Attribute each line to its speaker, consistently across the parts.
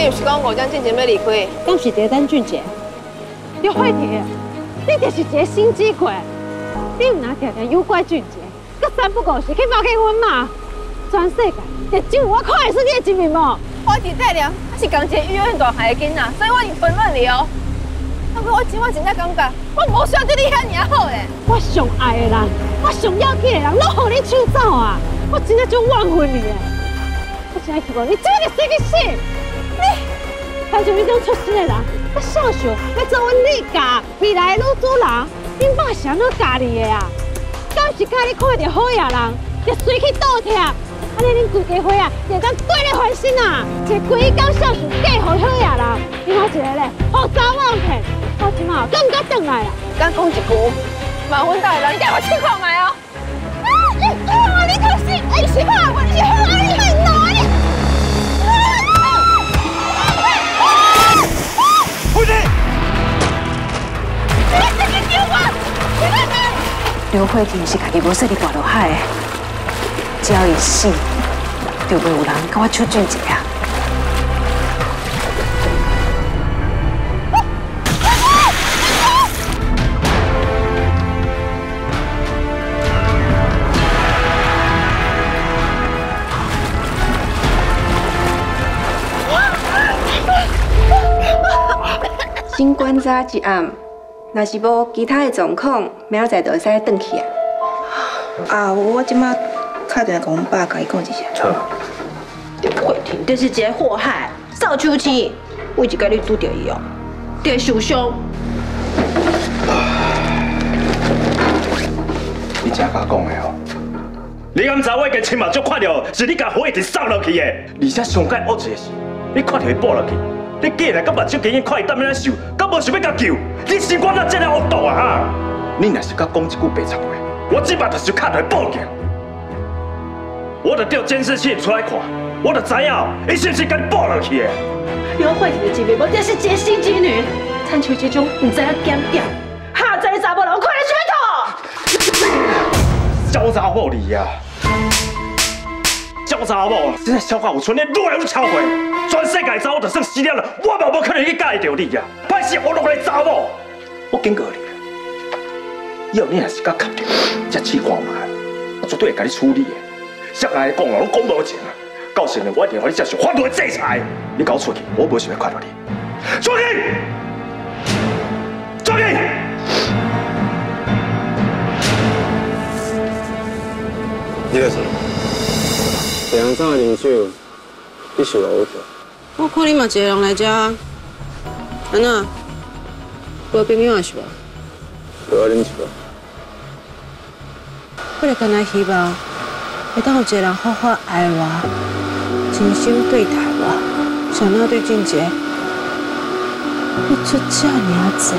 Speaker 1: 你又是讲吴江进前要离开？
Speaker 2: 敢是第等俊杰？刘慧婷，你就是一个心机鬼，你有哪常常诱拐俊杰，佮三不五时去包结婚嘛？全世界，就只有我看会出你的真面目。
Speaker 1: 我伫体谅，我是讲一个幼儿园大汉的囡仔，所以我已吞忍你哦。不过我真正感觉，我无需要对你遐尔好嘞。
Speaker 2: 我上爱的人，我上要紧的人，拢互你抢走啊！我真正就怨恨你的。我真系希望你这个死去死！你，但像你这种出息的人，我少想要做阮李家未来的女主人，恁爸是安怎教你的啊？敢是教你看到好野人，就随去倒贴？安尼恁规家伙啊，就当对你翻身啊！一个规工孝顺嫁予好野人，另外一个咧，互查某骗。我即马敢唔敢转来啦？
Speaker 1: 敢讲一句，麻烦大人带我去看卖哦。你可是你是好我，你是好你很难的。
Speaker 3: 回去！
Speaker 1: 你这个丢我！
Speaker 4: 刘慧婷是家己无说你跋落海的，只要伊死，就袂有人甲我抢俊杰啊！
Speaker 5: 先关早一暗，若是无其他的状况，明仔载就会使转去啊。
Speaker 6: 啊，我即马打电话甲阮爸，甲伊讲一下。
Speaker 3: 好。
Speaker 6: 刘慧婷就是一个祸害，扫帚星，我一概率拄着伊哦，就会受伤。
Speaker 3: 你真甲讲的哦。你敢知我已经亲目睭看到，是你甲火一直送落去的，而且上界恶一个是，你看到伊扑落去。你竟然敢目睭竟然看伊担安尼受，敢无想要甲救？你心肝哪这样恶毒啊哈！你若是甲讲一句白贼话，我即摆就是敲台报警。我得调监视器出来看，我得知影伊是不是甲你报落去的。
Speaker 6: 刘慧婷的真面目就是一个心机女，亲像这种唔知影检点、下载查某人快来拳头！
Speaker 3: 小查某你呀！小查某，真系小可有村，你愈来愈超过。全世界查某就算死了，我嘛无可能去介意着你呀！歹势我落来查某，我警告你啦！以后你若是甲确定，才试看卖，我绝对会甲你处理的。谁来讲拢讲无情啊！到时呢，我一定互你接受法律的制裁。你搞出去，我无想要看到你。出去！出去！
Speaker 7: 你个是？别人怎啉酒，你受了着？
Speaker 8: 我看你嘛一个人来遮，安那？无朋友是无？
Speaker 7: 无啉一个。
Speaker 8: 我就干那希望，会当有一个人好好爱我，真心对待我，像那对俊杰，你出这尔济，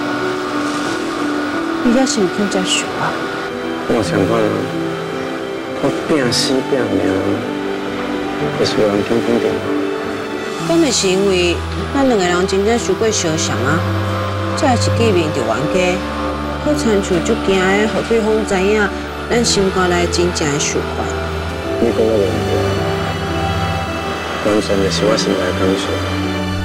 Speaker 8: 你也是有肯接受啊？
Speaker 7: 我想看啊，我拼死拼命，就是有人肯肯定我。
Speaker 8: 敢会是因为咱两个人真正受过相像啊，才会一见面就冤家，好亲像足惊的，让对方知影咱心肝内真正的受款。
Speaker 7: 你讲我袂对，完全就是我心内的感受。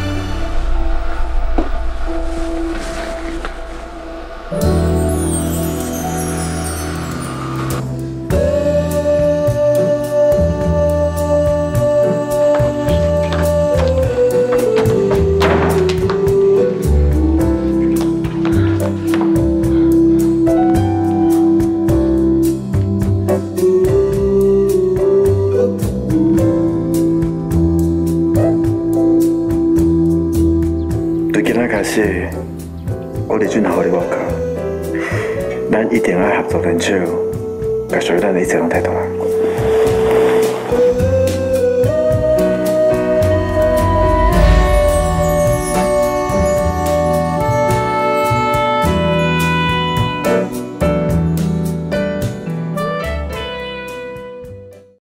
Speaker 9: 我哋转头你我讲，咱一定要合作认手，把所有咱的一切拢睇到啊！